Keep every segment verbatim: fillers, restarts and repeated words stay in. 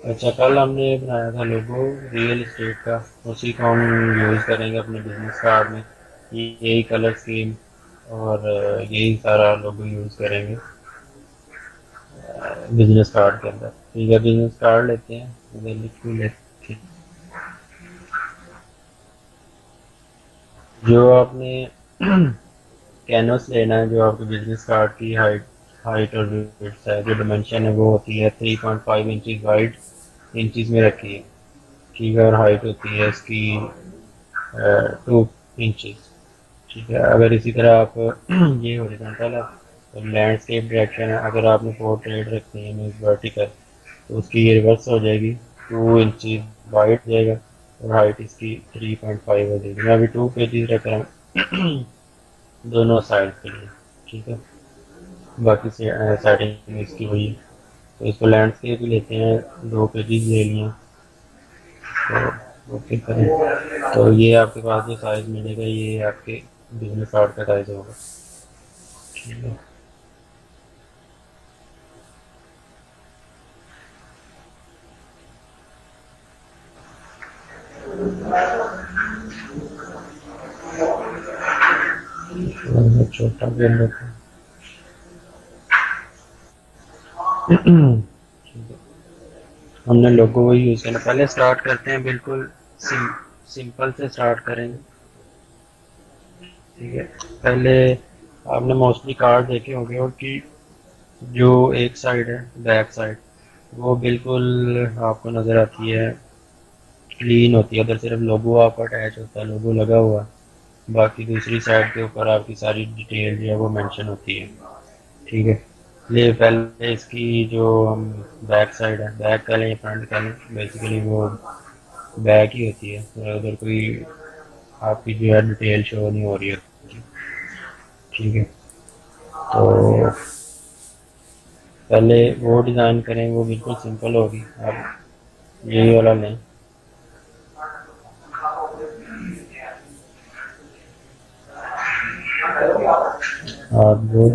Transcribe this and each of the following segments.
अच्छा, कल हमने बनाया था लोगो रियल इस्टेट का, उसी को हम यूज़ करेंगे अपने बिजनेस कार्ड में। ये यही कलर स्कीम और अ, यही सारा लोगो यूज़ करेंगे बिजनेस कार्ड के अंदर। ठीक है, बिजनेस कार्ड लेते हैं, इधर लिख भी लेते हैं। जो आपने कैनवस लेना है, जो आपके बिजनेस कार्ड की हाइट हाइट और विड्थ है, जो डिमेंशन है वो होती है three point five inches wide inches में रखी है। ठीक है, और हाइट होती है इसकी टू इंचज़। ठीक है, अगर इसी तरह आप ये हॉरिजॉन्टल है तो लैंडस्केप डायरेक्शन है, अगर आपने पोर्ट्रेट रखनी है मीन्स वर्टिकल, तो उसकी ये रिवर्स हो जाएगी, टू इंचज़ वाइड जाएगा और हाइट इसकी थ्री पॉइंट फाइव हो जाएगी। मैं अभी टू पेजेस रख रहा हूँ दोनों साइड के लिए। ठीक है, बाकी से सेटिंग इसकी हुई। तो इसको लैंडस्केप ही लेते हैं, दो पेजेस ले लिए। तो ओके करें, तो ये आपके पास जो साइज मिलेगा ये आपके बिजनेस कार्ड का साइज होगा। ठीक है, थोड़ा छोटा कर लेते हैं। ठीक है, हमने लोगो वही यूज़ करना। पहले स्टार्ट करते हैं बिल्कुल सिम, सिंपल से स्टार्ट करेंगे। ठीक है, पहले आपने मोस्टली कार्ड देखे होंगे और कि जो एक साइड है बैक साइड, वो बिल्कुल आपको नज़र आती है, क्लीन होती है। उधर सिर्फ लोगो आपका अटैच होता है, लोगो लगा हुआ है। बाकी दूसरी साइड के ऊपर आपकी सारी डिटेल जो है वो मेंशन होती है। ठीक है, ये पहले इसकी जो हम बैक साइड है, बैक का लें या फ्रंट का लें, बेसिकली वो बैक ही होती है, तो उधर कोई आपकी जो है डिटेल शो नहीं हो रही होती। ठीक है, तो पहले वो डिज़ाइन करें, वो बिल्कुल सिंपल होगी। आप यही वाला लें। और वो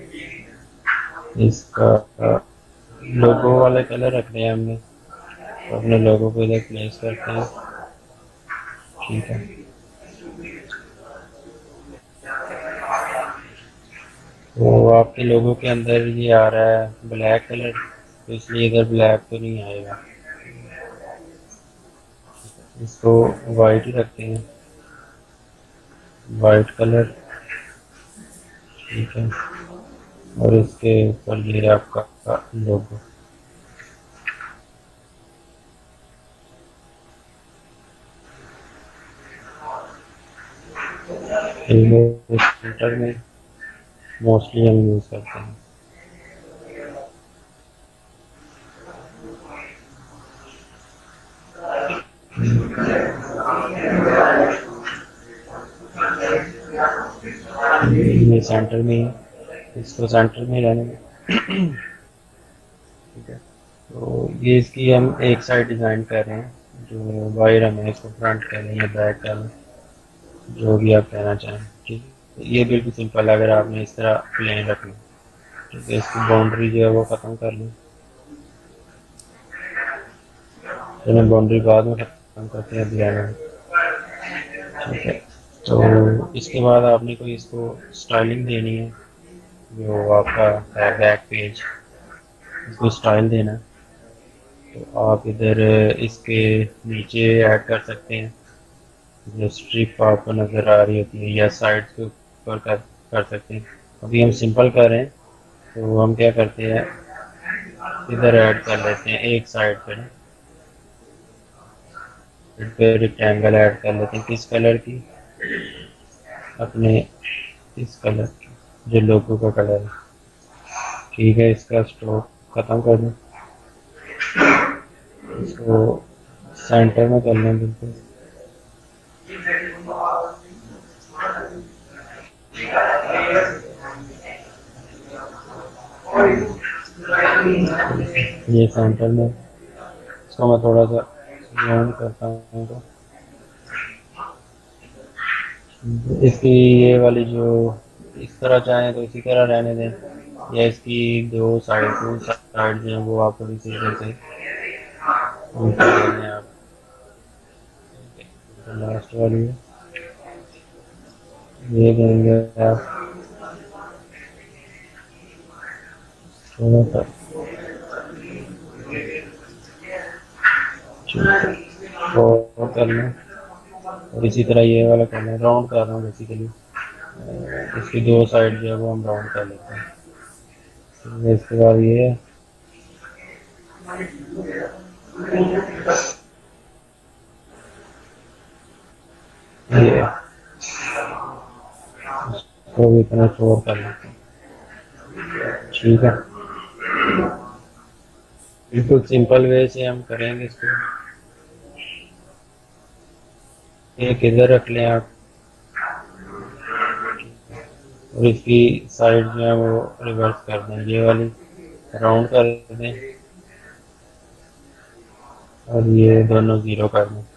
इसका लोगो वाले कलर रखने हैं हमने, तो अपने लोगो को इधर प्लेस करते हैं। ठीक है, तो आपके लोगों के अंदर ये आ रहा है ब्लैक कलर, तो इसलिए इधर ब्लैक तो नहीं आएगा, इसको वाइट ही रखते हैं, वाइट कलर। ठीक है, और इसके ऊपर ये आपका लोगो। सेंटर में मोस्टली हम यूज़ करते हैं। ये सेंटर में है, इसको सेंटर में रहने में। ठीक है, तो ये इसकी हम एक साइड डिज़ाइन कर रहे हैं, जो वायर हमें इसको फ्रंट करें या बैक करें, जो भी आप कहना चाहें। ठीक है, ये बिल्कुल सिंपल है, अगर आपने इस तरह प्लेन रखना। ठीक है, इसकी बाउंड्री जो है वो ख़त्म कर लें, तो मैं बाउंड्री बाद में ख़त्म करते हैं डिजाइन। ठीक है, तो इसके बाद आपने कोई इसको स्टाइलिंग देनी है, जो आपका है बैक पेज, इसको स्टाइल देना है। तो आप इधर इसके नीचे ऐड कर सकते हैं, जो स्ट्रिप आपको नज़र आ रही होती है, या साइड के ऊपर कर कर सकते हैं। अभी हम सिंपल कर रहे हैं, तो हम क्या करते हैं, इधर ऐड कर लेते हैं एक साइड पर ना, इस पे रेक्टेंगल ऐड कर लेते हैं। किस कलर की? अपने इस कलर की, जो लोगो का कलर है। ठीक है, इसका स्ट्रोक ख़त्म कर दें, इसको सेंटर में कर लें बिल्कुल। ये सेंटर में, इसको मैं थोड़ा सा राउंड करता हूँ, तो इसकी ये वाली जो इस तरह चाहें तो इसी तरह रहने दें, या इसकी दो साइड टू साइड जो है वो आप थोड़ी सी जैसे आप लास्ट वाली है, ये देंगे आप थोड़ा सा और करना, और इसी तरह ये वाला करना है, राउंड कर रहा हूँ बेसिकली। इसकी दो साइड जो है वो हम राउंड कर लेते हैं। इसके बाद ये ये इसको भी इतना छोड़ कर लेते हैं। ठीक है, बिल्कुल सिंपल वे से हम करेंगे इसको। एक इधर रख लें आप, और इसकी साइड जो है वो रिवर्स कर दें, ये वाली राउंड कर दें, और ये दोनों ज़ीरो कर दें।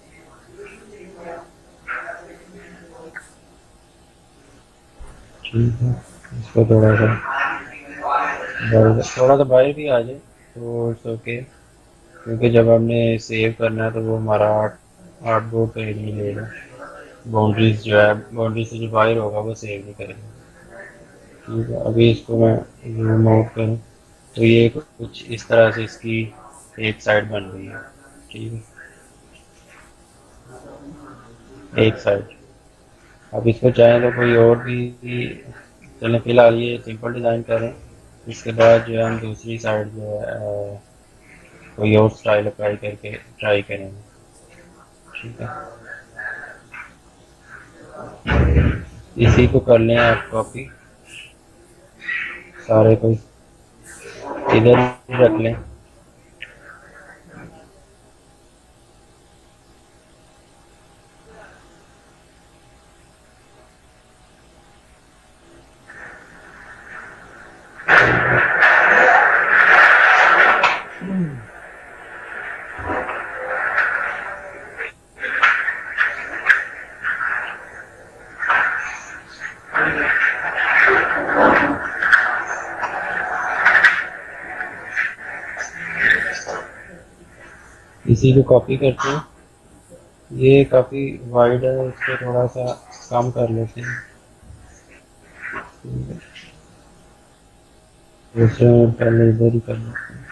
ठीक है, इसको थोड़ा सा थोड़ा सा बाहर भी आ जाए तो इट्स ओके, क्योंकि जब हमने सेव करना है तो वो हमारा आर्ट आर्ट बोर्ड पे नहीं लेगा, बाउंड्रीज जो है बाउंड्री से जो बाहर होगा वो सेव नहीं करेगा। ठीक है, अभी इसको मैं जूम आउट करूँ तो ये कुछ इस तरह से इसकी एक साइड बन गई है। ठीक है, एक साइड। अब इसको चाहें तो कोई और भी, चलें फिलहाल ये सिंपल डिज़ाइन करें, इसके बाद जो है हम दूसरी साइड जो है कोई और स्टाइल अप्लाई करके ट्राई करेंगे। ठीक है, इसी को कर लें आप कॉपी, सारे को इधर रख लें। इसी को कॉपी करते हैं, ये काफ़ी वाइड है, इसको थोड़ा सा कम कर लेते हैं। दूसरे में पहले इधर ही कर लेते हैं।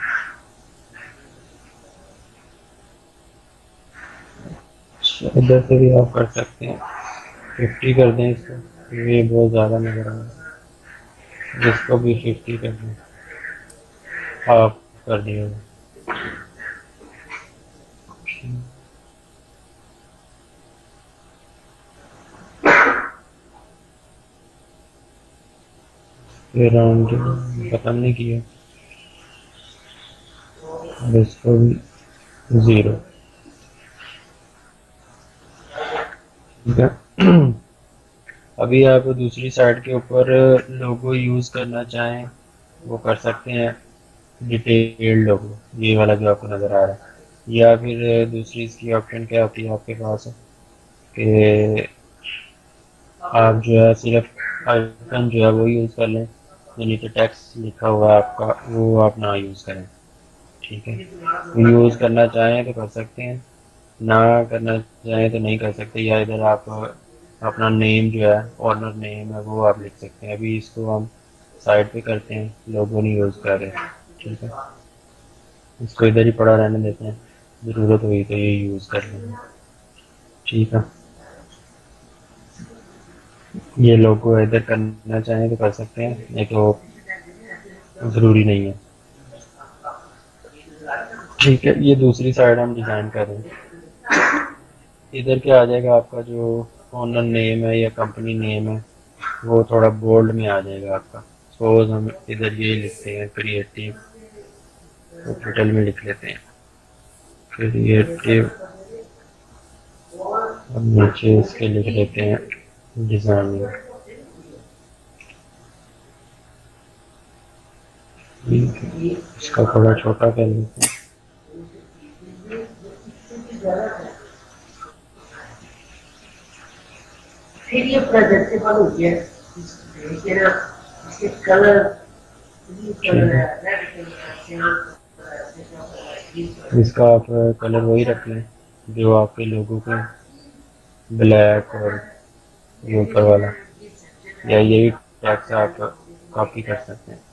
इधर से भी आप कर सकते हैं, फिफ्टी कर दें इसको, ये बहुत ज़्यादा नज़र आ रहा है, इसको भी फिफ्टी कर दें, हाफ कर दिए। ये राउंड खत्म नहीं किया, अब इसको भी ज़ीरो। ठीक है, अभी आप दूसरी साइड के ऊपर लोगो यूज़ करना चाहें वो कर सकते हैं, डिटेल्ड लोगो, ये वाला जो आपको नज़र आ रहा है, या फिर दूसरी इसकी ऑप्शन क्या होती है आपके पास कि आप जो है सिर्फ आइकन जो है वो यूज़ कर लें, यानी कि टेक्स्ट लिखा हुआ है आपका वो आप ना यूज़ करें। ठीक है, यूज़ करना चाहें तो कर सकते हैं, ना करना चाहें तो नहीं कर सकते, या इधर आप अपना नेम जो है ऑनर नेम है वो आप लिख सकते हैं। अभी इसको हम साइड पे करते हैं, लोगो नहीं यूज़ कर रहे। ठीक है, इसको इधर ही पड़ा रहने देते हैं, ज़रूरत हुई तो ये यूज़ कर लेंगे। ठीक है, ये लोगो इधर करना चाहें तो कर सकते हैं, नहीं तो ज़रूरी नहीं है। ठीक है, ये दूसरी साइड हम डिज़ाइन कर रहे हैं। इधर क्या आ जाएगा, आपका जो ओनर नेम है या कंपनी नेम है वो थोड़ा बोल्ड में आ जाएगा आपका। सपोज हम इधर ये लिखते हैं क्रिएटिव, तो टाइटल में लिख लेते हैं क्रिएटिव, और नीचे इसके लिख लेते हैं डिज़ाइनिंग। इसका थोड़ा छोटा कर लेते हैं। फिर ये प्रेजेंटेबल हो गया, इसके कलर इसका आप कलर वही रख लें जो आपके लोगों के ब्लैक और ये ऊपर वाला, या यही टैक्स आप कॉपी कर सकते हैं।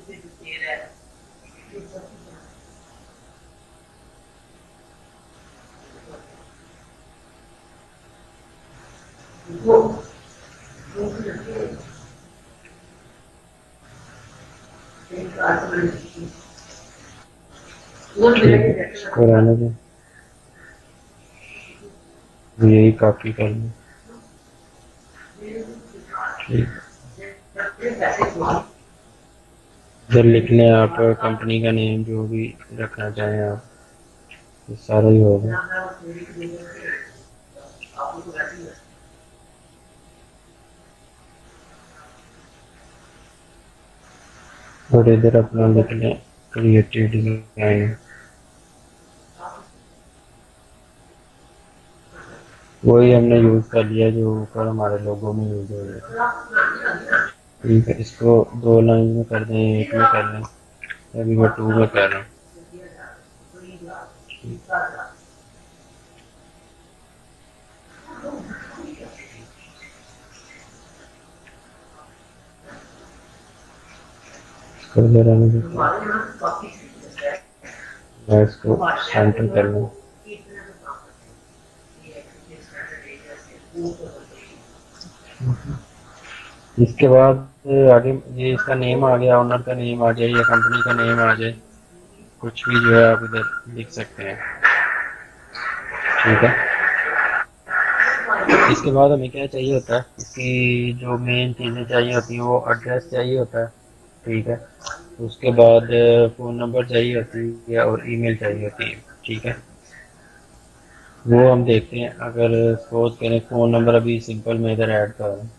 ठीक है, इसको रहने दें, यही कॉपी कर लें। ठीक, इधर लिख लें आप कंपनी का नेम जो भी रखना चाहें आप, ये सारा ही होगा। और इधर अपना लिख लें क्रिएटिव डिजाइन, वही हमने यूज कर लिया जो ऊपर हमारे लोगों में यूज हो रहा है। ठीक है, इसको दो लाइन में कर दें, एक में कर लें, अभी मैं टू में कर रहा हूँ। इसको इधर आने देते हैं, मैं इसको सेंटर कर लूँ। इसके बाद आगे ये इसका नेम आ गया, ऑनर का नेम आ जाए या कंपनी का नेम आ जाए, कुछ भी जो है आप इधर लिख सकते हैं। ठीक है, इसके बाद हमें क्या चाहिए होता है, इसकी जो मेन चीज़ें चाहिए होती हैं वो एड्रेस चाहिए होता है। ठीक है, उसके बाद फ़ोन नंबर चाहिए होती है और ईमेल चाहिए होती है। ठीक है, वो हम देखते हैं। अगर सपोज करें फ़ोन नंबर अभी सिंपल में इधर ऐड कर रहे हैं।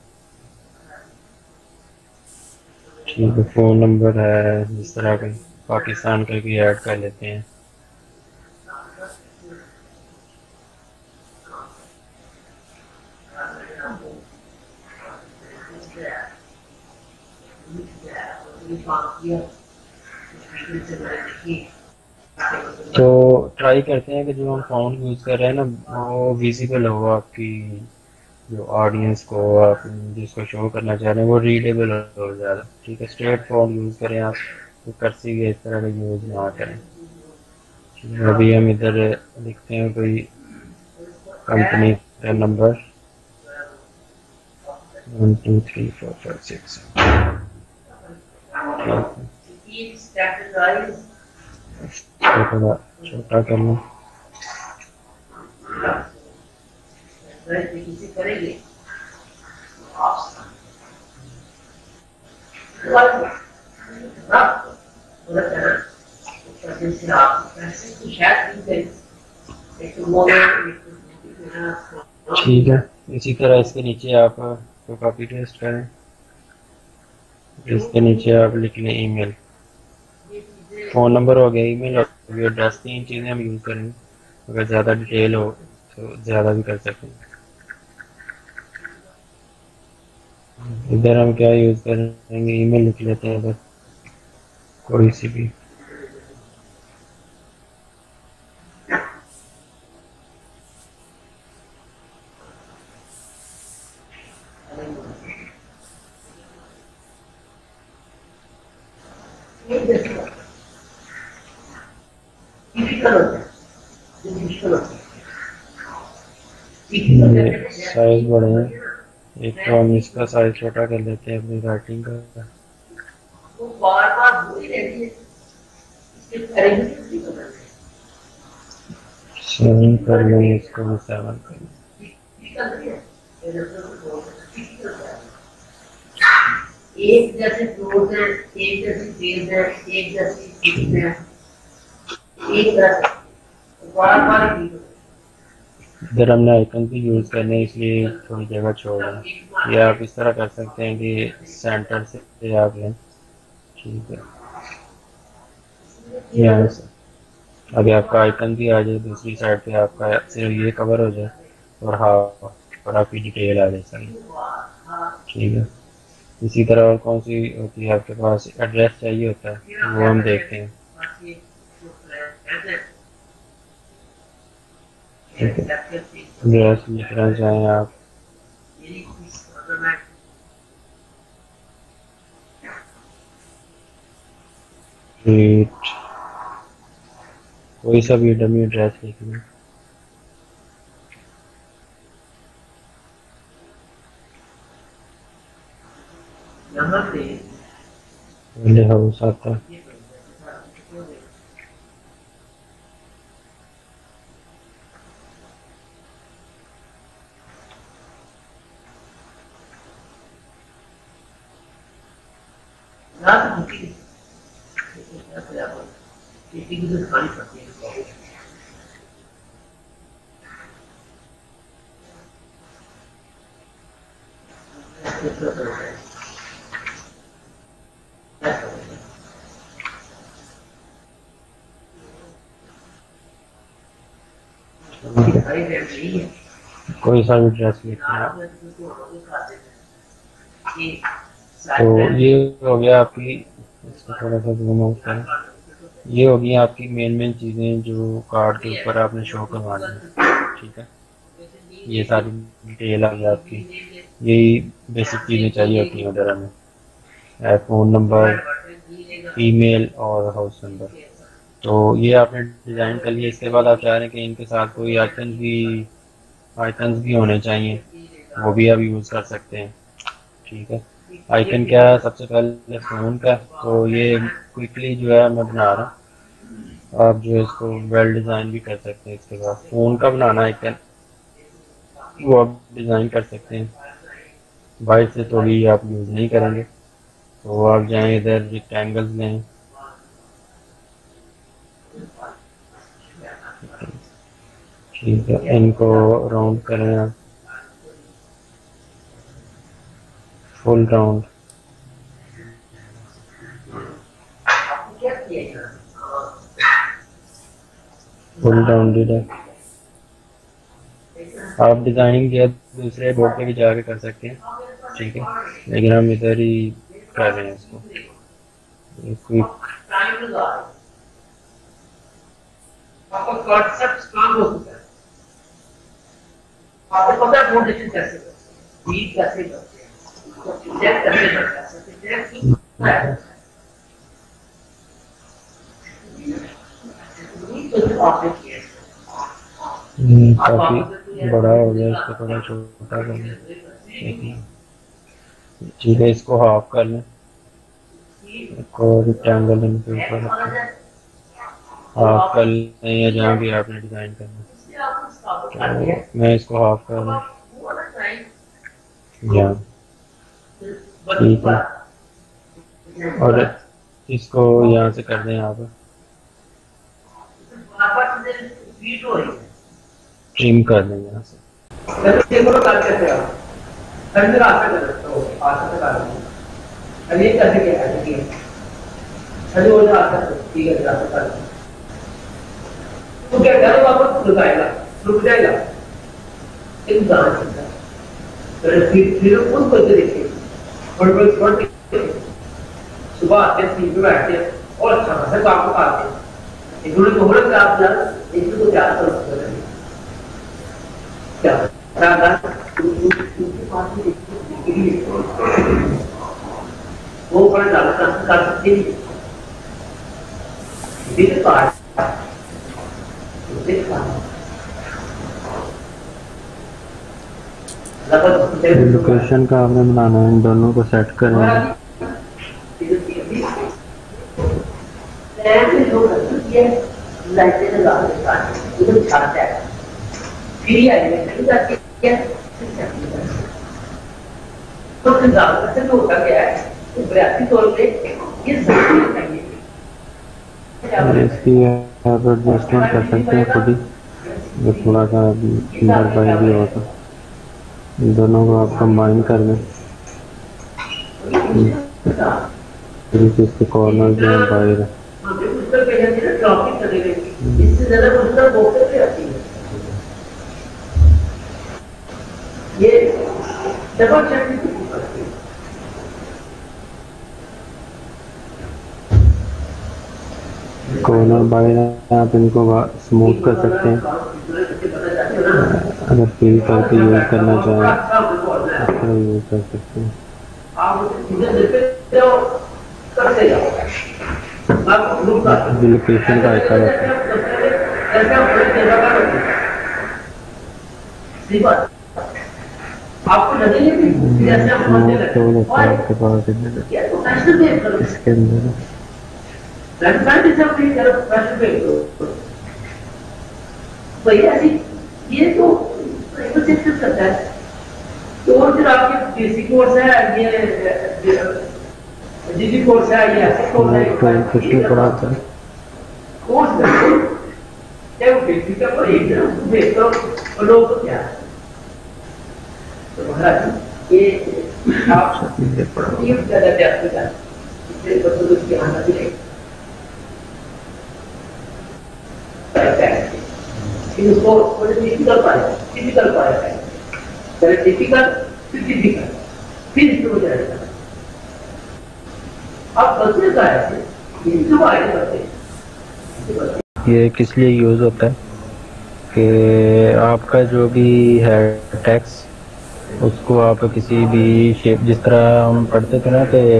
ठीक है, फ़ोन नंबर है जिस तरह का पाकिस्तान का भी ऐड कर लेते हैं। तो ट्राई करते हैं कि जो हम फ़ोन यूज़ कर रहे हैं ना वो विजिबल हो, आपकी जो ऑडियंस को आप जिसको शो करना चाह रहे हैं वो रीडेबल हो ज़्यादा। ठीक है, स्ट्रेट फॉर्म यूज़ करें आप, तो कर्सी के इस तरह का यूज़ ना करें। अभी हम इधर लिखते हैं कोई कंपनी का number one two three four five six. थोड़ा छोटा कर लो। ठीक है, इसी तरह इसके नीचे आप तो कॉपी पेस्ट करें, इसके नीचे आप लिख लें ईमेल, फ़ोन नंबर हो गया, ईमेल हो गया, एड्रेस, तीन चीज़ें हम यूज़ करेंगे। अगर ज़्यादा डिटेल हो तो ज़्यादा भी कर सकते हैं। इधर हम क्या यूज़ करेंगे, ईमेल लिख लेते हैं इधर कोई सी भी। साइज बड़े हैं, एक तो हम इसका साइज छोटा कर लेते हैं अपनी राइटिंग का। सेवन कर लें, इसको भी सेवन कर लें। एक जैसे क्लोज है, एक जैसी तेज है, एक जैसी तेज है, एक जैसे बार बार इधर हमने आइकन भी यूज करने इसलिए थोड़ी जगह छोड़ रहे, या आप इस तरह कर सकते हैं कि सेंटर से आप लें। ठीक है, यहाँ से अभी आपका आइकन भी आ जाए, दूसरी साइड पे आपका सिर्फ ये कवर हो जाए और हाँ और आपकी डिटेल आ जाए सही। ठीक है, इसी तरह और कौन सी होती है आपके पास, एड्रेस चाहिए होता है वो हम देखते हैं। ठीक है, ड्रेस लिखना चाहें आप, ट्रीट, कोई सा भी डमी ड्रेस लिखना। पहले हाउस आता है, कोई सा भी ड्रेस लिखना। तो ये हो गया आपकी, इसको थोड़ा सा जूम आउट करें, ये होगी आपकी मेन मेन चीज़ें जो कार्ड के ऊपर आपने शो करवानी है। ठीक है, ये सारी डिटेल आ गई आपकी, यही बेसिक चीज़ें चाहिए होती हैं वगैरह में, फ़ोन नंबर, ईमेल और हाउस नंबर। तो ये आपने डिज़ाइन कर लिया। इसके बाद आप चाह रहे हैं कि इनके साथ कोई आइकन भी आइकन्स भी होने चाहिए, वो भी आप यूज़ कर सकते हैं। ठीक है, आइकन क्या है, सबसे पहले फ़ोन का, तो ये क्विकली जो है मैं बना रहा हूँ, आप जो है इसको वेल डिज़ाइन भी कर सकते हैं। इसके बाद फ़ोन का बनाना आइकन, वो आप डिज़ाइन कर सकते हैं, बाहर से तो भी आप यूज़ नहीं करेंगे। तो आप जाएँ इधर रेक्टेंगल्स लें, ठीक है, इनको राउंड करें आप, फुल राउंड, फुल राउंडेड है। आप डिज़ाइनिंग जो है दूसरे बोर्ड पे भी जाके कर सकते हैं, ठीक है, लेकिन हम इधर ही कर रहे हैं इसको क्विक। आपका कॉन्सेप्ट काम हो चुका है, आपको पता है फाउंडेशन कैसे करते हैं, बीट कैसे करते हैं, तो चेक कैसे करते हैं, चेक है तो आपने किया काफ़ी बड़ा हो गया, इसको थोड़ा छोटा कर लें। ठीक है, इसको हाफ कर लें, इसको रेक्टेंगल इनके ऊपर हाफ कर लें, या जहाँ भी आपने डिज़ाइन करना। तो मैं इसको हाफ कर लूँ, या ठीक है, और इसको यहाँ से कर दें, यहाँ पर ट्रिम कर दें यहाँ से। तो क्या करें, वापस रुक जाएगा, रुक जाएगा, एक उदाहरण चलता है, फिर फिर उन को देखिए, बड़े बड़े बड़े सुबह आते हैं, तीन पे बैठते हैं और अच्छा खासा काम को आते हैं, एक दूसरे को बोलते आप यार एक दूसरे को प्यार कर सकते हैं, क्या राधा उनके पास में वो बड़ा ज़्यादा कर सकते हैं, दिल का लोकेशन का आपने बनाना है, इन दोनों को सेट करें। इसकी आप एडजस्टमेंट कर सकते हैं खुद ही, जो थोड़ा सा अंदर बाहर भी होता, इन दोनों को आप कंबाइन कर दें, इसके कॉर्नर जो है बाहर कॉर्नर बाहर आप इनको स्मूथ कर सकते हैं। अगर फ्री करके यूज़ करना चाहें तो यूज़ कर सकते हैं। लोकेशन का आइकन होता है। आपको लगेगा कि जैसे आप बोलते हैं आपके पास इसके अंदर तो ये ऐसी ये तो सिस्टम करता है। तो और फिर आपके बेसिक कोर्स है, ये जीडी कोर्स है, ये ऐसे कोर्स है, कुछ भी पढ़ा था कोर्स क्या वो बेसिक का पर एक तरफ बेहतर और लोग क्या तो महाराज ये आप ये ज़्यादा प्यार से इससे बच्चों को ध्यान रखना चाहिए। इसको थोड़े डिफिकल्ट पाए डिफिकल्ट पाए पहले डिफिकल्ट फिर डिफिकल्ट फिर इसको जाएगा। आप बच्चे का है इसको आगे बढ़ते। ये किस लिए यूज़ होता है कि आपका जो भी है टैक्स उसको आप किसी भी शेप, जिस तरह हम पढ़ते थे ना कि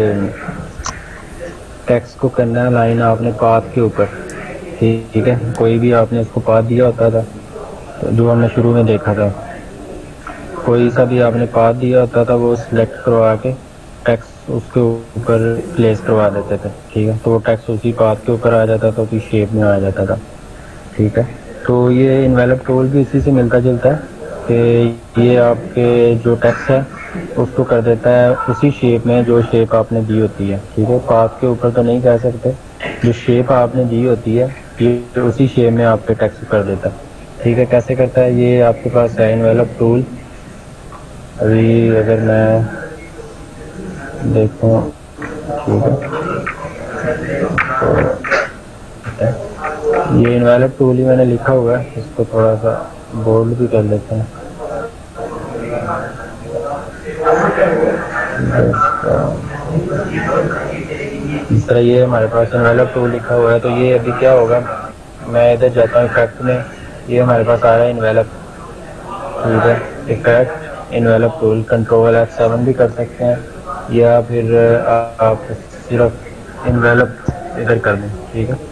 टैक्स को करना है लाइन आपने पाथ के ऊपर, ठीक है, कोई भी आपने उसको पाथ दिया होता था तो जो हमने शुरू में देखा था, कोई सा भी आपने पाथ दिया होता था वो सिलेक्ट करवा के टैक्स उसके ऊपर प्लेस करवा देते थे, ठीक है, तो वो टैक्स उसी पाथ के ऊपर आ जाता था, उसी शेप में आ जाता था, ठीक है। तो ये इन्वेलप टूल भी इसी से मिलता जुलता है कि ये आपके जो टैक्स है उसको कर देता है उसी शेप में जो शेप आपने दी होती है, ठीक है, पाथ के ऊपर तो नहीं कह सकते, जो शेप आपने दी होती है ये उसी शेप में आपके टैक्स कर देता है, ठीक है। कैसे करता है ये आपके पास है इन्वेलप टूल। अभी अगर मैं देखूं, ठीक है, ये इन्वेलप टूल ही मैंने लिखा हुआ है, इसको थोड़ा सा बोल्ड भी कर लेते हैं। इस तरह ये हमारे पास इन्वेलप टूल लिखा हुआ है। तो ये अभी क्या होगा, मैं इधर जाता हूँ इफेक्ट में, ये हमारे पास आ रहा है इन्वेलप, ठीक है, effect envelope tool, control F seven भी कर सकते हैं या फिर आप सिर्फ इन्वेलप इधर कर दें, ठीक है।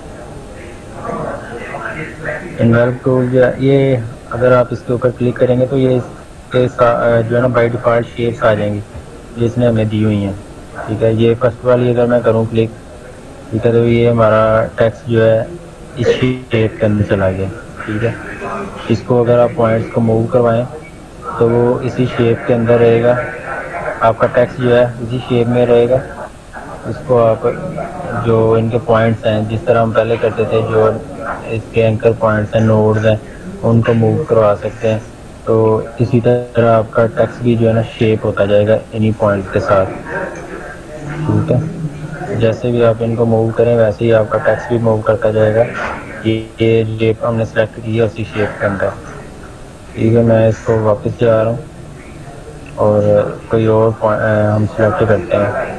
इन्वेलप टूल ये अगर आप इसके ऊपर क्लिक करेंगे तो ये इसका जो है ना बाय डिफ़ॉल्ट शेप्स आ जाएंगी जिसने हमें दी हुई हैं, ठीक है। ये फर्स्ट वाली अगर मैं करूँ क्लिक, ठीक है, तो ये हमारा टेक्स्ट जो है इस शेप के अंदर चला गया, ठीक है। इसको अगर आप पॉइंट्स को मूव करवाएं तो वो इसी शेप के अंदर रहेगा, आपका टेक्स्ट जो है इसी शेप में रहेगा। इसको आप जो इनके पॉइंट्स हैं जिस तरह हम पहले करते थे, जो इसके एंकर पॉइंट्स हैं, नोड्स हैं, उनको मूव करवा सकते हैं। तो इसी तरह आपका टेक्स्ट भी जो है ना शेप होता जाएगा इन्हीं पॉइंट्स के साथ, ठीक है। जैसे भी आप इनको मूव करें वैसे ही आपका टेक्स्ट भी मूव करता जाएगा। ये ये शेप हमने सेलेक्ट की है उसी शेप के अंदर, ठीक है। मैं इसको वापस जा रहा हूँ और कोई और हम सेलेक्ट करते हैं।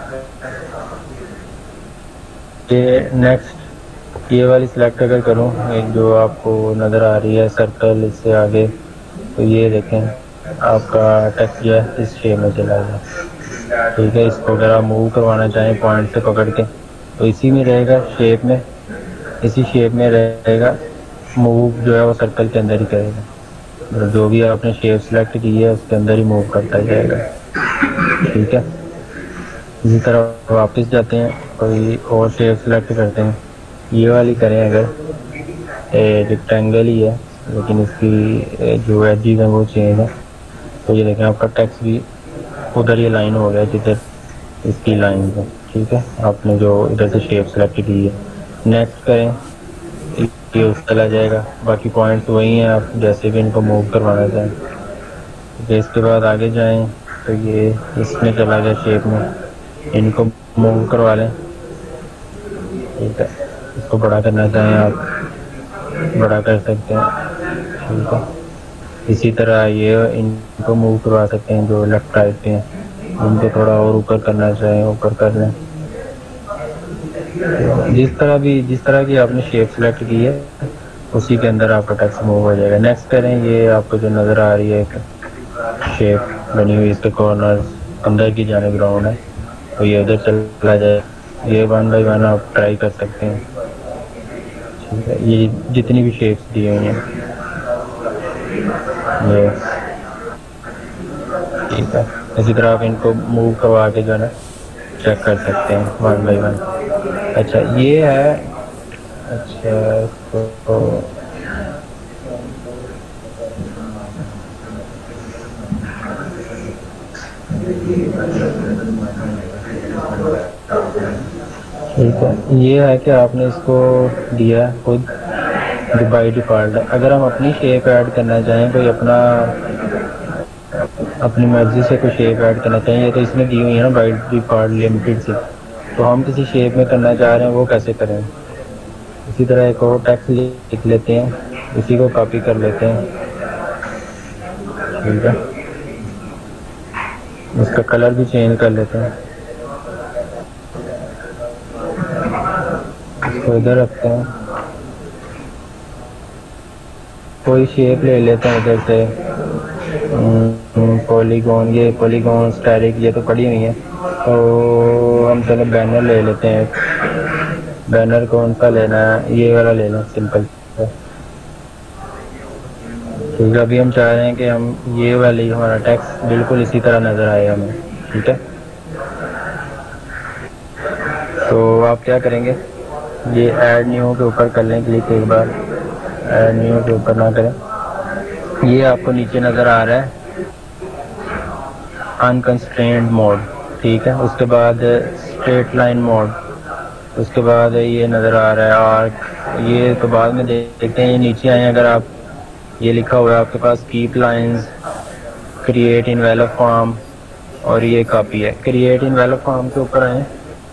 ये नेक्स्ट ये वाली सिलेक्ट अगर करूँ, जो आपको नज़र आ रही है सर्कल इससे आगे, तो ये देखें आपका टेक्स्ट जो है इस शेप में चला गया, ठीक है। इसको अगर आप मूव करवाना चाहें पॉइंट से पकड़ के तो इसी में रहेगा शेप में, इसी शेप में रहेगा, मूव जो है वो सर्कल के अंदर ही करेगा, जो भी आपने शेप सेलेक्ट की है उसके अंदर ही मूव करता जाएगा, ठीक है। इसी तरह वापस जाते हैं, कोई और शेप सेलेक्ट करते हैं, ये वाली करें अगर, रेक्टेंगल ही है लेकिन इसकी जो एजेस हैं वो चेंज है, तो ये देखें आपका टेक्स्ट भी उधर ये लाइन हो गया जिधर इसकी लाइन है, ठीक है, आपने जो इधर से शेप सेलेक्ट की है। नेक्स्ट करें, ये उस चला जाएगा, बाकी पॉइंट्स वही हैं, आप जैसे भी इनको मूव करवाना चाहें। तो इसके बाद आगे जाएं तो ये इसमें चला गया शेप में, इनको मूव करवा लें, ठीक है। इसको बड़ा करना चाहें आप बड़ा कर सकते हैं, ठीक है। इसी तरह ये इनको मूव करवा सकते हैं जो लेफ्ट राइट पे हैं, इनको थोड़ा और ऊपर करना चाहें ऊपर कर लें। जिस तरह भी जिस तरह की आपने शेप सेलेक्ट की है उसी के अंदर आपका टेक्स्ट मूव हो जाएगा। नेक्स्ट करें, ये आपको जो नज़र आ रही है एक शेप बनी हुई, इसके कॉर्नर अंदर की जाने ग्राउंड है, तो ये उधर चला जाए। ये वन बाई वन आप ट्राई कर सकते हैं, ठीक है। ये जितनी भी शेप्स दी हुई हैं ये, ठीक है। इसी तरह आप इनको मूव करवा के जो है ना चेक कर सकते हैं वन बाई वन। अच्छा ये है, अच्छा तो ठीक है, ये है कि आपने इसको दिया खुद बाई डिफ़ॉल्ट। अगर हम अपनी शेप ऐड करना चाहें, कोई अपना अपनी मर्जी से कोई शेप ऐड करना चाहिए, तो इसमें दी हुई है ना बाई डिफ़ॉल्ट लिमिटेड से, तो हम किसी शेप में करना चाह रहे हैं वो कैसे करें। इसी तरह एक और टेक्स्ट लिख लेते हैं, इसी को कॉपी कर लेते हैं, ठीक है। इसका कलर भी चेंज कर लेते हैं, इसको इधर रखते हैं, कोई शेप ले लेते हैं इधर से, पॉलीगॉन, ये पॉलीगॉन स्टैटिक ये तो पड़ी हुई है, तो हम चलो बैनर ले लेते हैं। बैनर कौन सा लेना है, ये वाला ले लें सिंपल, ठीक है। अभी हम चाह रहे हैं कि हम ये वाली हमारा टेक्स्ट बिल्कुल इसी तरह नज़र आए हमें, ठीक है। तो आप क्या करेंगे, ये ऐड न्यू के ऊपर कर लें क्लिक एक बार, ऐड न्यू के ऊपर ना करें। ये आपको नीचे नज़र आ रहा है अनकंस्ट्रेंड मोड, ठीक है। उसके बाद स्ट्रेट लाइन मोड, उसके बाद ये नज़र आ रहा है आर्क, ये तो बाद में देखते हैं। ये नीचे आए, अगर आप ये लिखा हुआ है आपके पास keep lines, create envelope form, और ये कॉपी है। क्रिएट इन वेलव फॉर्म के ऊपर आए,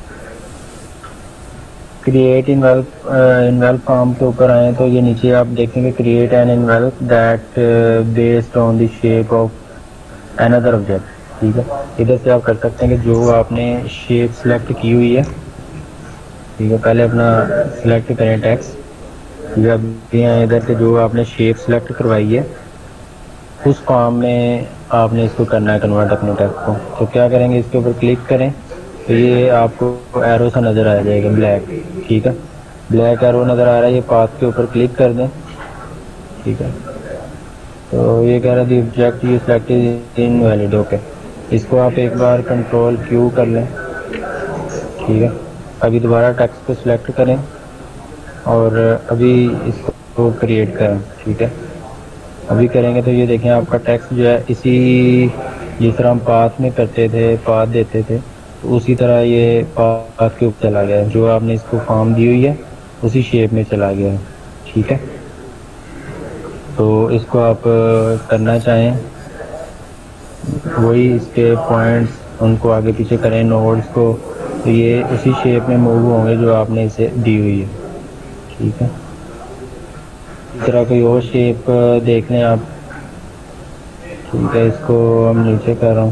create envelope envelope form के ऊपर आए तो ये नीचे आप देखेंगे create an envelope that based on the shape of another object, ठीक है। इधर से आप कर सकते हैं कि जो आपने शेप सेलेक्ट की हुई है, ठीक है, पहले अपना सेलेक्ट करें टेक्स्ट, ठीक है। अभी यहाँ इधर से जो आपने शेप सेलेक्ट करवाई है उस फॉर्म में आपने इसको करना है कन्वर्ट अपने टेक्स्ट को। तो क्या करेंगे, इसके ऊपर क्लिक करें तो ये आपको एरो सा नज़र आ जाएगा ब्लैक, ठीक है। ब्लैक एरो नज़र आ रहा है, ये पाथ के ऊपर क्लिक कर दें, ठीक है। तो ये कह रहा है object you selected invalid, okay. इसको आप एक बार कंट्रोल क्यू कर लें, ठीक है। अभी दोबारा टेक्स्ट को सिलेक्ट करें और अभी इसको क्रिएट करें, ठीक है। अभी करेंगे तो ये देखें आपका टेक्स्ट जो है इसी जिस तरह हम पाथ में करते थे, पाथ देते थे, तो उसी तरह ये पाथ के ऊपर चला गया, जो आपने इसको फॉर्म दी हुई है उसी शेप में चला गया, ठीक है। तो इसको आप करना चाहें वही इसके पॉइंट्स उनको आगे पीछे करें नोड्स को, तो ये उसी शेप में मूव होंगे जो आपने इसे दी हुई है, ठीक है। इस तरह कोई और शेप देख लें आप, ठीक है। इसको हम नीचे कर रहा हूँ,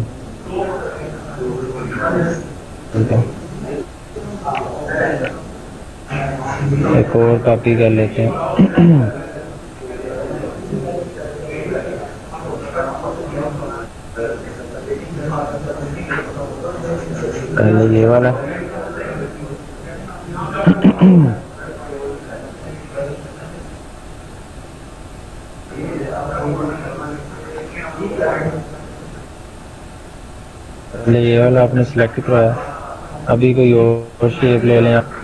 ठीक है। एक और कॉपी कर लेते हैं, पहले ये वाला, पहले ये वाला आपने सिलेक्ट करवाया। अभी कोई और शेप ले लें आप,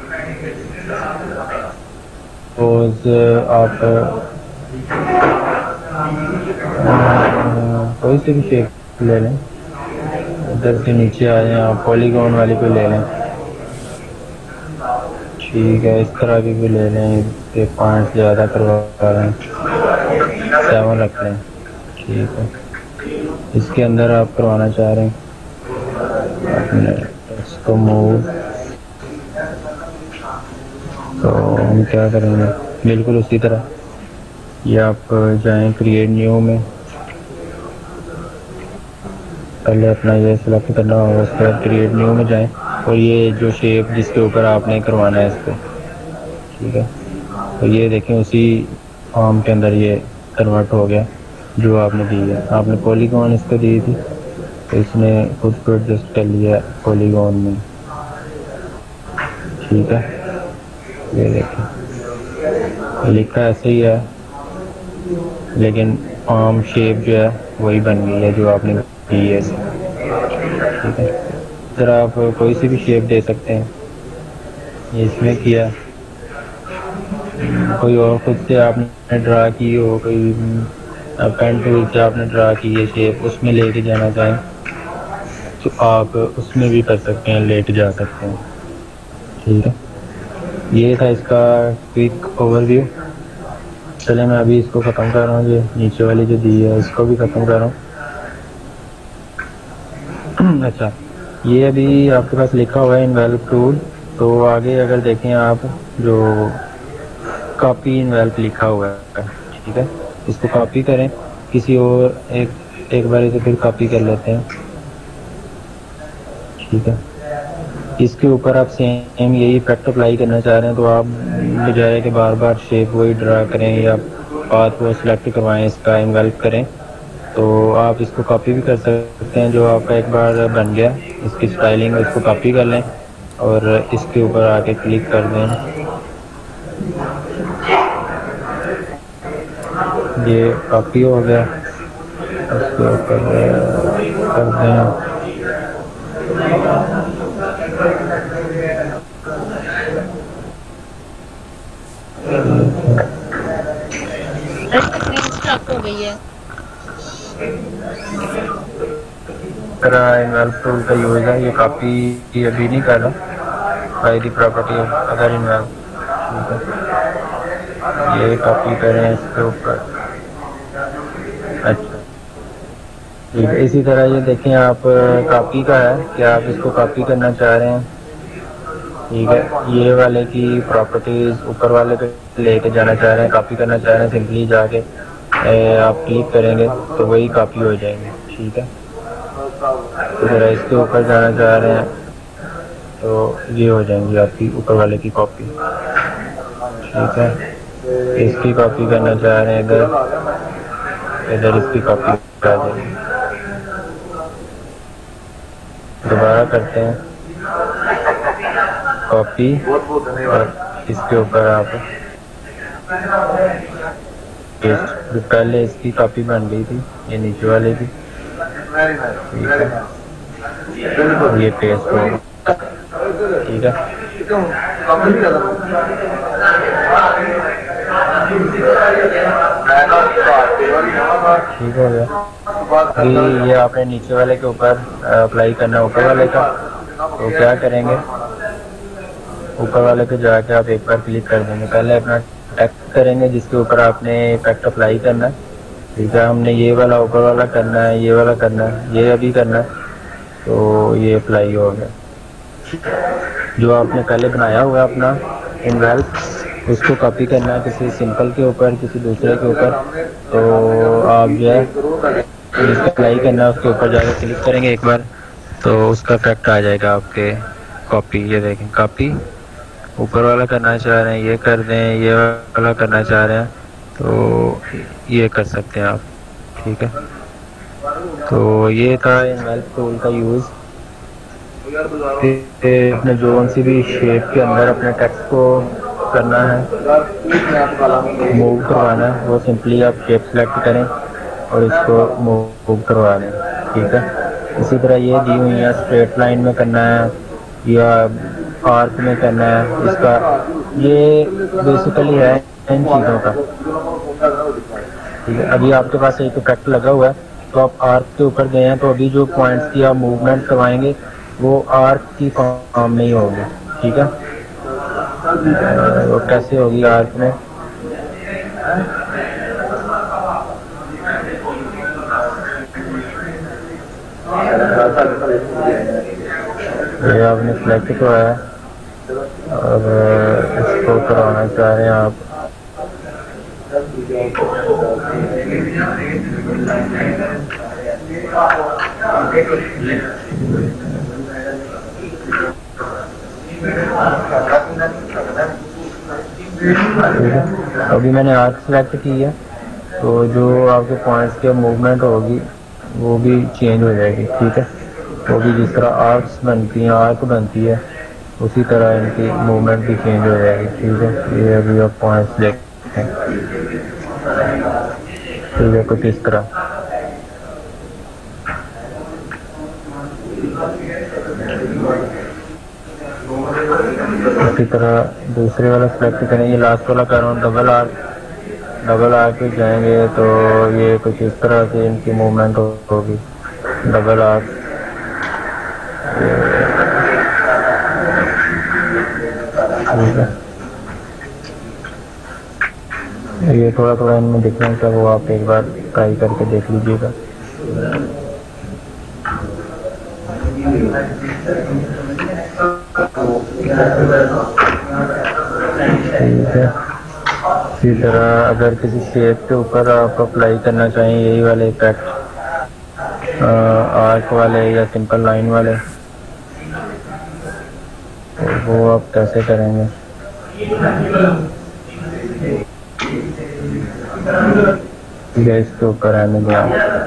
सपोज आप कोई सी भी शेप ले लें, इधर से नीचे आ जाए आप, पॉलीगॉन वाली कोई ले लें, ठीक है। इस तरह की भी ले लें, इसके पॉइंट ज़्यादा करवा रहे हैं, सेवन रख लें, ठीक है। इसके अंदर आप करवाना चाह रहे हैं इसको मूव, तो हम क्या करेंगे बिल्कुल उसी तरह, ये आप जाएं क्रिएट न्यू में, पहले अपना ये सिलेक्ट करना होगा, उसके बाद क्रिएट न्यू में जाएं और ये जो शेप जिसके ऊपर आपने करवाना है इसको, ठीक है। तो ये देखें उसी आर्म के अंदर ये कन्वर्ट हो गया जो आपने दी है। आपने पॉलीगॉन इसको दी थी तो इसने खुद को एडजस्ट कर लिया पॉलीगॉन में, ठीक है। ये देखिए लिखा ऐसे ही है लेकिन आर्म शेप जो है वही बन गई है जो आपने दी है, ठीक है। सर आप कोई सी भी शेप दे सकते हैं, ये इसमें किया, कोई और खुद से आपने ड्रा की हो, कोई पेन टूल से आपने ड्रा की है शेप, उसमें लेके जाना चाहें तो आप उसमें भी कर सकते हैं, लेट जा सकते हैं, ठीक है। ये था इसका क्विक ओवरव्यू। चले मैं अभी इसको ख़त्म कर रहा हूँ, जो नीचे वाली जो दी है इसको भी ख़त्म कर रहा हूँ। अच्छा, ये अभी आपके पास लिखा हुआ है इन्वेल्प टूल, तो आगे अगर देखें आप जो कॉपी इन्वेल्प लिखा हुआ है, ठीक है, इसको कॉपी करें किसी और एक एक बार इसे फिर कॉपी कर लेते हैं, ठीक है। इसके ऊपर आप सेम यही इफेक्ट अप्लाई करना चाह रहे हैं तो आप बजाय के बार बार शेप वही ड्रा करें या पाथ वो सिलेक्ट करवाएं, इसका इन्वेल्प करें, तो आप इसको कॉपी भी कर सकते हैं। जो आपका एक बार बन गया इसकी स्टाइलिंग, इसको कॉपी कर लें और इसके ऊपर आके क्लिक कर दें, ये कॉपी हो गया, इसके ऊपर कर दें, हो गई है। इन्वेल्प टूल का यूज है, ये कॉपी अभी नहीं कर रहा, बाय द प्रॉपर्टी अगर इन्वेल्प, ठीक है, ये कॉपी करें इसके ऊपर, अच्छा ठीक है। इसी तरह ये देखें आप कॉपी का है कि आप इसको कॉपी करना चाह रहे हैं, ठीक है, ये वाले की प्रॉपर्टीज ऊपर वाले पे लेके जाना चाह रहे हैं, कॉपी करना चाह रहे हैं, सिंपली जाके ए, आप क्लिक करेंगे तो वही कॉपी हो जाएंगे, ठीक है। तो जरा इसके ऊपर जाना चाह रहे हैं तो ये हो जाएंगी आपकी ऊपर वाले की कॉपी, ठीक है। इसकी कॉपी करना चाह रहे हैं इधर, इधर इसकी कॉपी आ जाएगी। दोबारा करते हैं कॉपी और इसके ऊपर आप पेस्ट, जो पहले इसकी कॉपी बन गई थी ये नीचे वाले की, ठीक है, ये पेस्ट हो, ठीक है। ठीक हो गया। अभी ये आपने नीचे वाले के ऊपर अप्लाई करना है ऊपर वाले का, तो क्या करेंगे, ऊपर वाले पे जाके आप एक बार क्लिक कर देंगे, पहले अपना टेक्स्ट करेंगे जिसके ऊपर आपने इफेक्ट अप्लाई करना है, ठीक है। हमने ये वाला ऊपर वाला करना है, ये वाला करना है, ये अभी करना है, तो ये अप्लाई हो गया। जो आपने पहले बनाया हुआ है अपना इन्वेल्प, उसको कॉपी करना है किसी सिंपल के ऊपर, किसी दूसरे के ऊपर, तो आप जो है जिसको अप्लाई करना है उसके ऊपर जाकर क्लिक करेंगे एक बार, तो उसका इफेक्ट आ जाएगा आपके कॉपी। ये देखें कॉपी, ऊपर वाला करना चाह रहे हैं ये कर दें, ये वाला करना चाह रहे हैं तो ये कर सकते हैं आप, ठीक है। तो ये था इन्वेल्प टूल का यूज़। अपने जो सी भी शेप के अंदर अपने टेक्स्ट को करना है, मूव करवाना है, वो सिंपली आप शेप सेलेक्ट करें और इसको मूव करवा लें, ठीक है। इसी तरह ये दी हुई है, स्ट्रेट लाइन में करना है या आर्क में करना है, इसका ये बेसिकली है इन चीज़ों का, ठीक है। अभी आपके पास एक इफेक्ट लगा हुआ है तो आप आर्क के ऊपर गए हैं, तो अभी जो पॉइंट्स की आप मूवमेंट करवाएंगे वो आर्क की फॉर्म में ही होगी, ठीक है। वो कैसे होगी आर्क में, ये आपने सिलेक्ट किया है और इसको करवाना चाह रहे हैं आप, ठीक है, अभी मैंने आर्क सेलेक्ट की है तो जो आपके पॉइंट्स के मूवमेंट होगी वो भी चेंज हो जाएगी। ठीक है, वो भी जिस तरह आर्क्स बनती हैं, आर्क बनती है, उसी तरह इनकी मूवमेंट भी चेंज हो जाएगी। ठीक है, ये अभी आप पॉइंट्स देखते हैं। ठीक है, कुछ इस तरह। इसी तरह दूसरे वाला सेलेक्ट करेंगे, लास्ट वाला कर रहा हूँ डबल आर्क, डबल आर्क पे जाएंगे तो ये कुछ इस तरह से इनकी मूवमेंट होगी। डबल आर्क, ठीक है, ये थोड़ा थोड़ा इनमें डिफरेंस है, वो आप एक बार ट्राई करके देख लीजिएगा। ठीक है, इसी तरह अगर किसी शेप के ऊपर आप अप्लाई करना चाहें यही वाले इफेक्ट, आर्क वाले या सिंपल लाइन वाले, तो वो आप कैसे करेंगे? गैस के ऊपर आने दिया,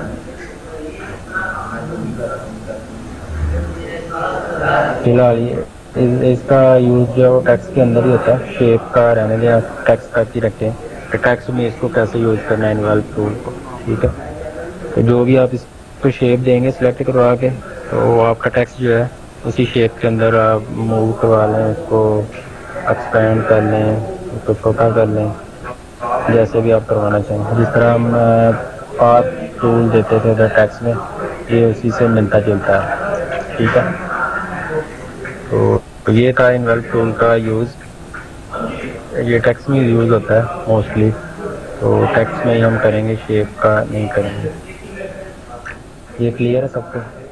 फिलहाल ये इस, इसका यूज जो टेक्स्ट के अंदर ही होता है, शेप का रहने दें, टेक्स्ट तक ही रखें कि टेक्स्ट में इसको कैसे यूज करना है इन्वॉल्व टूल को। ठीक है, तो जो भी आप इसको शेप देंगे सिलेक्ट करवा के, तो आपका टेक्स्ट जो है उसी शेप के अंदर आप मूव करवा लें, उसको एक्सपेंड कर लें, उसको छोटा कर लें, जैसे भी आप करवाना चाहें। जिस तरह हम पाथ टूल देते थे टेक्स्ट में, ये उसी से मिलता जुलता है। ठीक है, तो ये था इन्वॉल्व टूल का यूज़। ये टेक्स्ट में यूज़ होता है मोस्टली, तो टेक्स्ट में ही हम करेंगे, शेप का नहीं करेंगे। ये क्लियर है सबको?